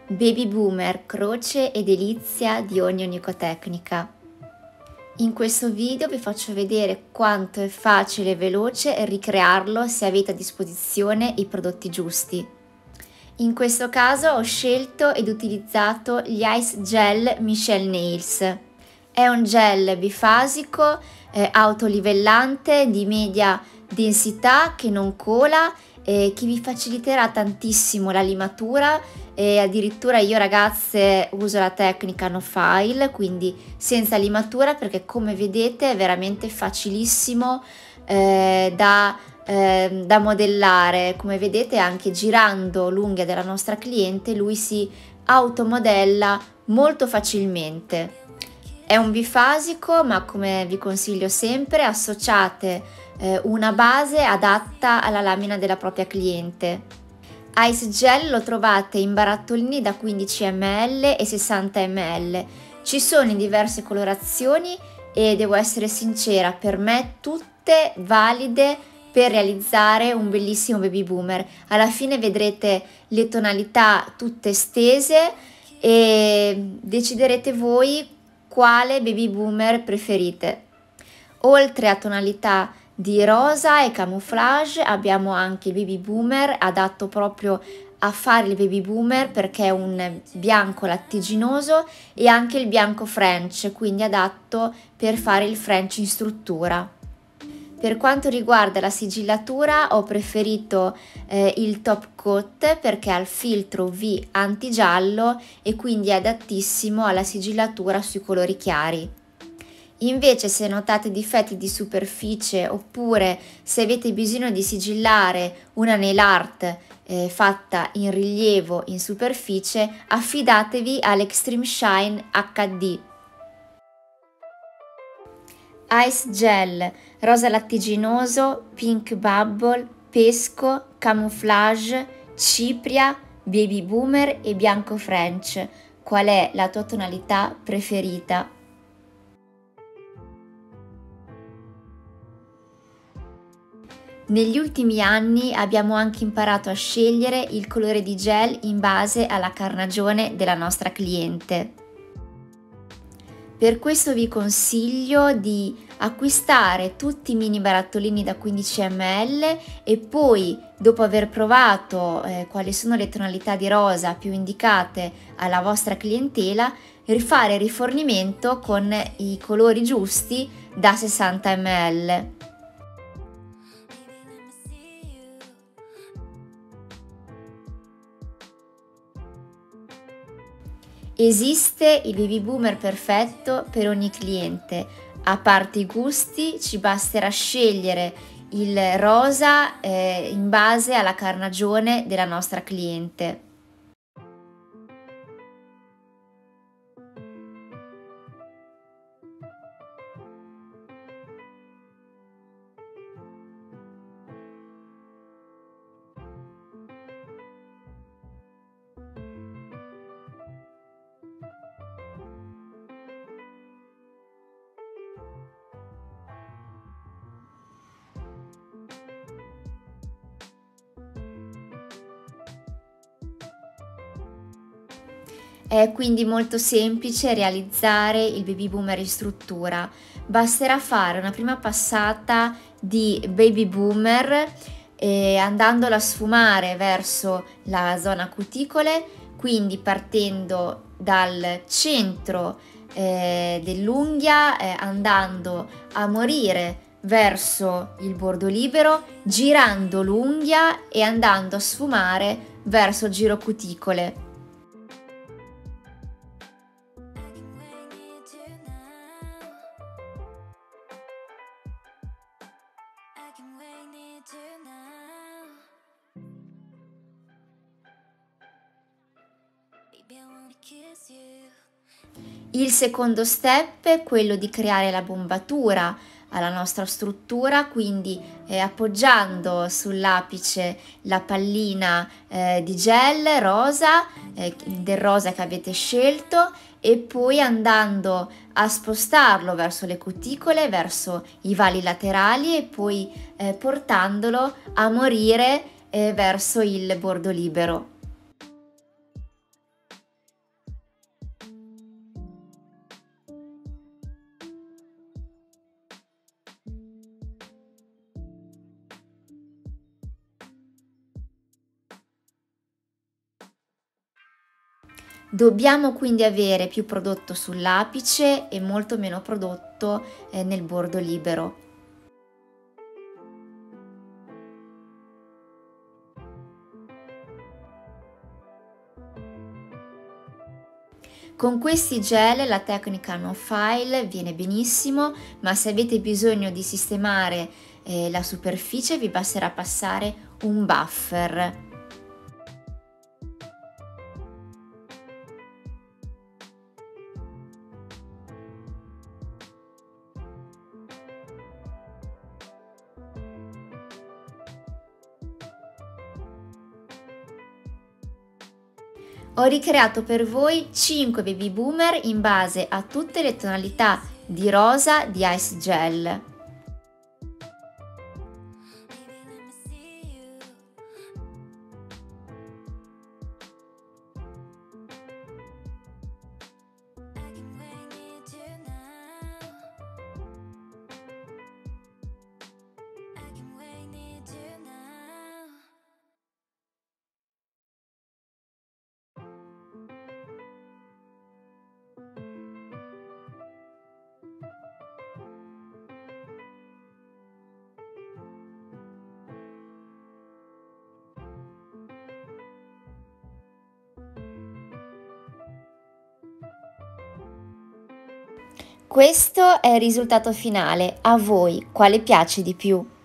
Baby Boomer, croce e delizia di ogni onicotecnica. In questo video vi faccio vedere quanto è facile e veloce ricrearlo se avete a disposizione i prodotti giusti. In questo caso ho scelto ed utilizzato gli Ice Gel Michelle Nails. È un gel bifasico, autolivellante di media densità che non cola e che vi faciliterà tantissimo la limatura e addirittura io ragazze uso la tecnica no file, quindi senza limatura, perché come vedete è veramente facilissimo da modellare. Come vedete, anche girando l'unghia della nostra cliente lui si automodella molto facilmente. È un bifasico, ma come vi consiglio sempre associate una base adatta alla lamina della propria cliente. Ice Gel lo trovate in barattolini da 15 ml e 60 ml. Ci sono in diverse colorazioni e devo essere sincera, per me tutte valide per realizzare un bellissimo baby boomer. Alla fine vedrete le tonalità tutte stese e deciderete voi quale baby boomer preferite. Oltre a tonalità di rosa e camouflage abbiamo anche il baby boomer adatto proprio a fare il baby boomer, perché è un bianco lattiginoso, e anche il bianco French, quindi adatto per fare il French in struttura. Per quanto riguarda la sigillatura ho preferito il top coat perché ha il filtro UV antigiallo e quindi è adattissimo alla sigillatura sui colori chiari. Invece, se notate difetti di superficie oppure se avete bisogno di sigillare una nail art fatta in rilievo in superficie, affidatevi all'Extreme Shine HD. Ice Gel, rosa lattiginoso, pink bubble, pesco, camouflage, cipria, baby boomer e bianco French. Qual è la tua tonalità preferita? Negli ultimi anni abbiamo anche imparato a scegliere il colore di gel in base alla carnagione della nostra cliente. Per questo vi consiglio di acquistare tutti i mini barattolini da 15 ml e poi, dopo aver provato quali sono le tonalità di rosa più indicate alla vostra clientela, rifare rifornimento con i colori giusti da 60 ml. Esiste il baby boomer perfetto per ogni cliente. A parte i gusti, ci basterà scegliere il rosa in base alla carnagione della nostra cliente. È quindi molto semplice realizzare il baby boomer in struttura. Basterà fare una prima passata di baby boomer andandolo a sfumare verso la zona cuticole, quindi partendo dal centro dell'unghia, andando a morire verso il bordo libero, girando l'unghia e andando a sfumare verso il giro cuticole. Il secondo step è quello di creare la bombatura alla nostra struttura, quindi appoggiando sull'apice la pallina di gel rosa, del rosa che avete scelto, e poi andando a spostarlo verso le cuticole, verso i vali laterali e poi portandolo a morire verso il bordo libero. Dobbiamo quindi avere più prodotto sull'apice e molto meno prodotto nel bordo libero. Con questi gel la tecnica no file viene benissimo, ma se avete bisogno di sistemare la superficie vi basterà passare un buffer. Ho ricreato per voi 5 baby boomer in base a tutte le tonalità di rosa di Ice Gel. Questo è il risultato finale. A voi quale piace di più?